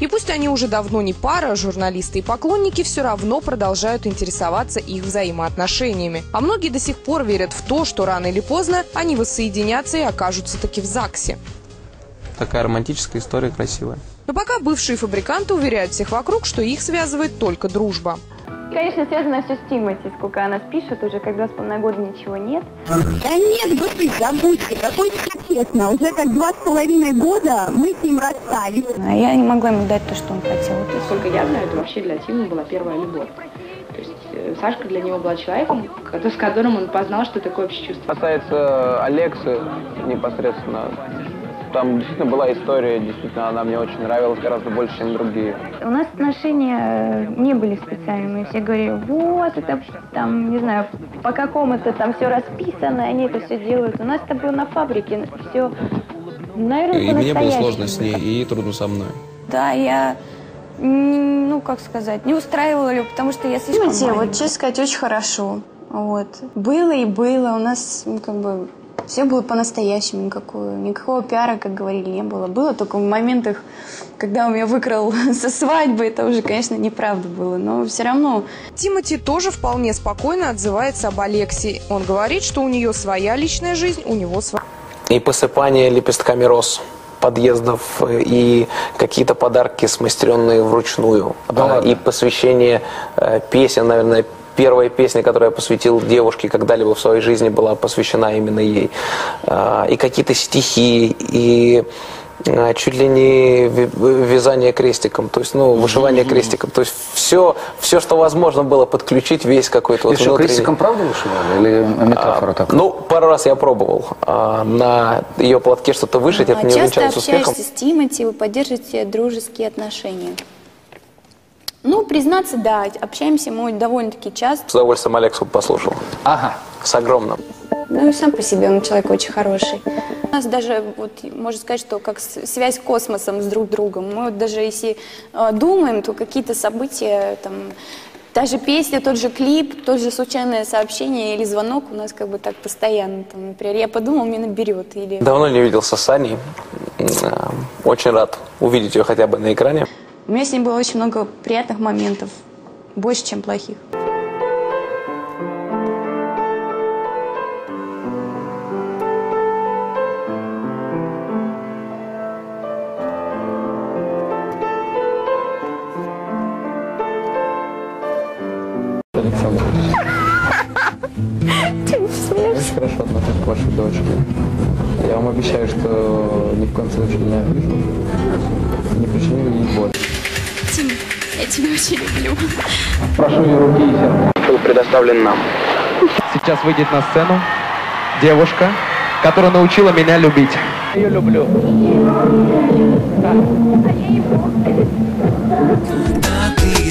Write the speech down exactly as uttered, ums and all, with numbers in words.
И пусть они уже давно не пара, журналисты и поклонники все равно продолжают интересоваться их взаимоотношениями. А многие до сих пор верят в то, что рано или поздно они воссоединятся и окажутся таки в ЗАГСе. Такая романтическая история, красивая. Но пока бывшие фабриканты уверяют всех вокруг, что их связывает только дружба. Конечно, связано все с Тимати, сколько она спишет, уже как два с половиной года ничего нет. Да нет, господи, забудьте, какой честно, уже как два с половиной года мы с ним расстались. А я не могла ему дать то, что он хотел. Сколько я знаю, это вообще для Тимы была первая любовь. То есть э, Сашка для него была человеком, с которым он познал, что такое вообще чувство. Касается Алексы непосредственно, там действительно была история, действительно она мне очень нравилась гораздо больше, чем другие. У нас отношения не были специальными. Все говорили, вот, это там, не знаю, по какому-то там все расписано, они это все делают. У нас это было на фабрике, все, наверное, и мне было сложно с ней, и трудно со мной. Да, я, ну, как сказать, не устраивала ее, потому что я слишком маленькая. Вот, честно сказать, очень хорошо. Вот. Было и было. У нас, ну, как бы, все было по-настоящему, никакого, никакого пиара, как говорили, не было. Было только в моментах, когда он меня выкрал со свадьбы, это уже, конечно, неправда было, но все равно. Тимати тоже вполне спокойно отзывается об Алексе. Он говорит, что у нее своя личная жизнь, у него своя. И посыпание лепестками роз подъездов, и какие-то подарки, смастеренные вручную, да, и посвящение э, песен, наверное, первая песня, которую я посвятил девушке когда-либо в своей жизни, была посвящена именно ей. И какие-то стихи, и чуть ли не вязание крестиком, то есть, ну, вышивание крестиком. То есть все, все, что возможно было подключить, весь какой-то вот внутренний... крестиком правда вышивали или метафора а, такая? Ну, пару раз я пробовал а, на ее платке что-то вышить, а, это не увенчалось успехом. Часто общаешься с Тимати, вы поддерживаете дружеские отношения? Ну, признаться, да, общаемся мы довольно-таки часто. С удовольствием Алексу послушал. Ага. С огромным. Ну, и сам по себе он человек очень хороший. У нас даже, вот, можно сказать, что как связь космосом с друг другом. Мы вот даже если э, думаем, то какие-то события, там, та же песня, тот же клип, тот же случайное сообщение или звонок у нас как бы так постоянно. Там, например, я подумал, меня наберет. Или... Давно не виделся с Аней. Очень рад увидеть ее хотя бы на экране. У меня с ней было очень много приятных моментов, больше, чем плохих. Очень хорошо отношусь к вашей дочке. Я вам обещаю, что ни в коем случае не обижу. Не причиню ей боль. Тим, я тебя очень люблю. Прошу ее руки и сердце. Был предоставлен нам. Сейчас выйдет на сцену девушка, которая научила меня любить. Я ее люблю. Да.